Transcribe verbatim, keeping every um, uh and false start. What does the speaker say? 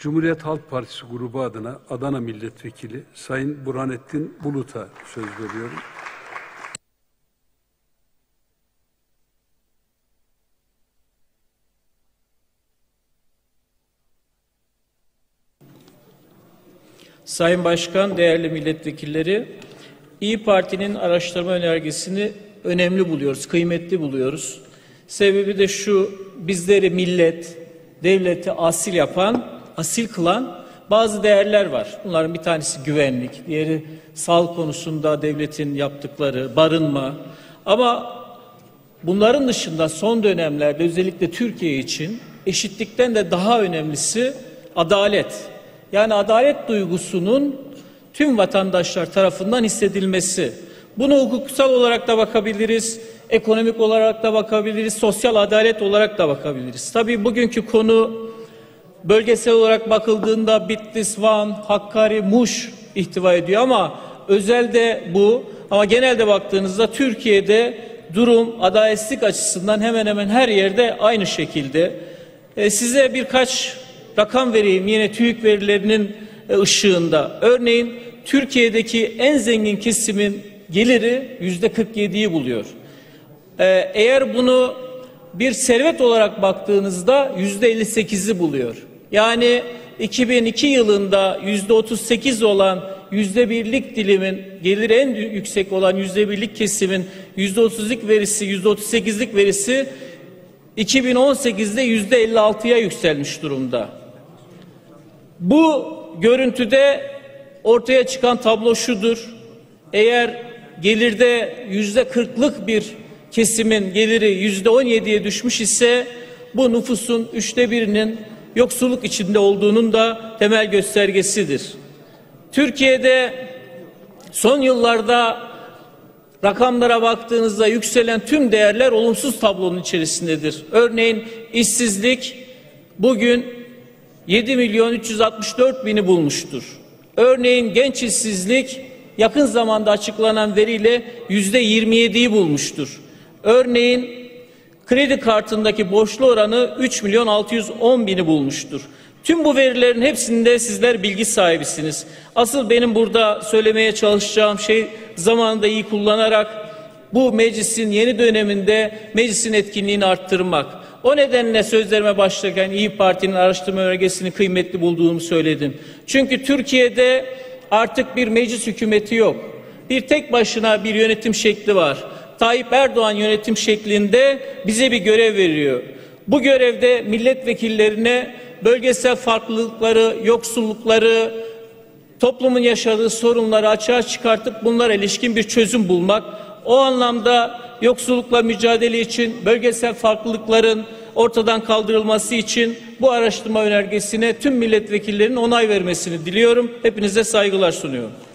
Cumhuriyet Halk Partisi grubu adına Adana Milletvekili Sayın Burhanettin Bulut'a söz veriyorum. Sayın Başkan, değerli milletvekilleri, İYİ Parti'nin araştırma önergesini önemli buluyoruz, kıymetli buluyoruz. Sebebi de şu: bizleri millet, devleti asil yapan, asil kılan bazı değerler var. Bunların bir tanesi güvenlik, diğeri sağlık konusunda devletin yaptıkları, barınma. Ama bunların dışında son dönemlerde özellikle Türkiye için eşitlikten de daha önemlisi adalet. Yani adalet duygusunun tüm vatandaşlar tarafından hissedilmesi. Bunu hukuksal olarak da bakabiliriz, ekonomik olarak da bakabiliriz, sosyal adalet olarak da bakabiliriz. Tabii bugünkü konu bölgesel olarak bakıldığında Bitlis, Van, Hakkari, Muş ihtiva ediyor ama özelde bu. Ama genelde baktığınızda Türkiye'de durum adaletsizlik açısından hemen hemen her yerde aynı şekilde. E, size birkaç rakam vereyim yine TÜİK verilerinin ışığında. Örneğin Türkiye'deki en zengin kesimin geliri yüzde kırk yediyi buluyor. Ee, eğer bunu bir servet olarak baktığınızda yüzde elli sekizi buluyor. Yani iki bin iki yılında yüzde otuz sekiz olan yüzde birlik dilimin, geliri en yüksek olan yüzde birlik kesimin yüzde otuzluk verisi, yüzde otuz sekizlik verisi iki bin on sekizde yüzde elli altıya yükselmiş durumda. Bu görüntüde ortaya çıkan tablo şudur: eğer gelirde yüzde kırklık bir kesimin geliri yüzde on yediye düşmüş ise bu nüfusun üçte birinin yoksulluk içinde olduğunun da temel göstergesidir. Türkiye'de son yıllarda rakamlara baktığınızda yükselen tüm değerler olumsuz tablonun içerisindedir. Örneğin işsizlik bugün yedi milyon üç yüz altmış dört bini bulmuştur. Örneğin genç işsizlik yakın zamanda açıklanan veriyle yüzde yirmi yediyi bulmuştur. Örneğin kredi kartındaki borçlu oranı üç milyon altı yüz on bini bulmuştur. Tüm bu verilerin hepsinde sizler bilgi sahibisiniz. Asıl benim burada söylemeye çalışacağım şey, zamanında iyi kullanarak bu meclisin yeni döneminde meclisin etkinliğini arttırmak. O nedenle sözlerime başlarken İYİ Parti'nin araştırma önergesini kıymetli bulduğumu söyledim. Çünkü Türkiye'de artık bir meclis hükümeti yok. Bir tek başına bir yönetim şekli var. Tayyip Erdoğan yönetim şeklinde bize bir görev veriyor. Bu görevde milletvekillerine bölgesel farklılıkları, yoksullukları, toplumun yaşadığı sorunları açığa çıkartıp bunlara ilişkin bir çözüm bulmak. O anlamda yoksullukla mücadele için, bölgesel farklılıkların ortadan kaldırılması için bu araştırma önergesine tüm milletvekillerinin onay vermesini diliyorum. Hepinize saygılar sunuyorum.